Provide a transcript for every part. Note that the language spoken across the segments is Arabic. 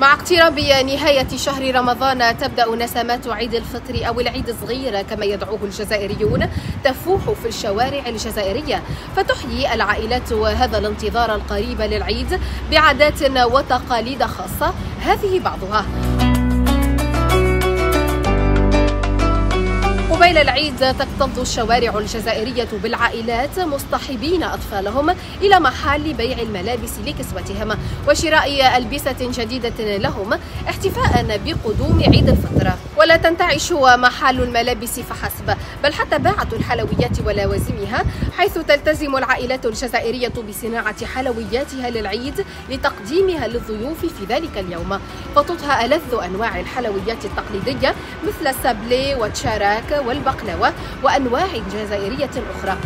مع اقتراب نهاية شهر رمضان تبدأ نسمات عيد الفطر أو العيد الصغير كما يدعوه الجزائريون تفوح في الشوارع الجزائرية، فتحيي العائلات هذا الانتظار القريب للعيد بعادات وتقاليد خاصة. هذه بعضها: قبيل العيد تكتظ الشوارع الجزائرية بالعائلات مصطحبين أطفالهم إلى محل بيع الملابس لكسوتهم وشراء ألبسة جديدة لهم احتفاء بقدوم عيد الفطر. ولا تنتعش محل الملابس فحسب، بل حتى باعة الحلويات ولوازمها، حيث تلتزم العائلات الجزائرية بصناعة حلوياتها للعيد لتقديمها للضيوف في ذلك اليوم، فتطهى ألذ أنواع الحلويات التقليدية مثل السابلي والتشاراك والبقلاوة وأنواع جزائرية أخرى.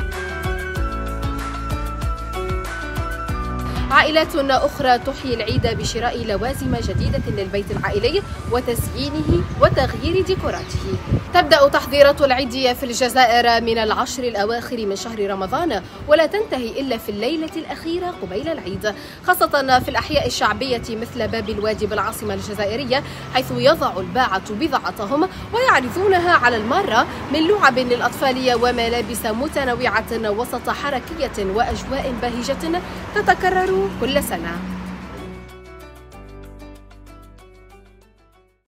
عائلات أخرى تحيي العيد بشراء لوازم جديدة للبيت العائلي وتزيينه وتغيير ديكوراته. تبدأ تحضيرات العيد في الجزائر من العشر الأواخر من شهر رمضان، ولا تنتهي إلا في الليلة الأخيرة قبيل العيد، خاصة في الأحياء الشعبية مثل باب الوادي بالعاصمة الجزائرية، حيث يضع الباعة بضاعتهم ويعرضونها على المارة من لعب للأطفال وملابس متنوعة وسط حركية وأجواء باهجة تتكرر كل سنة.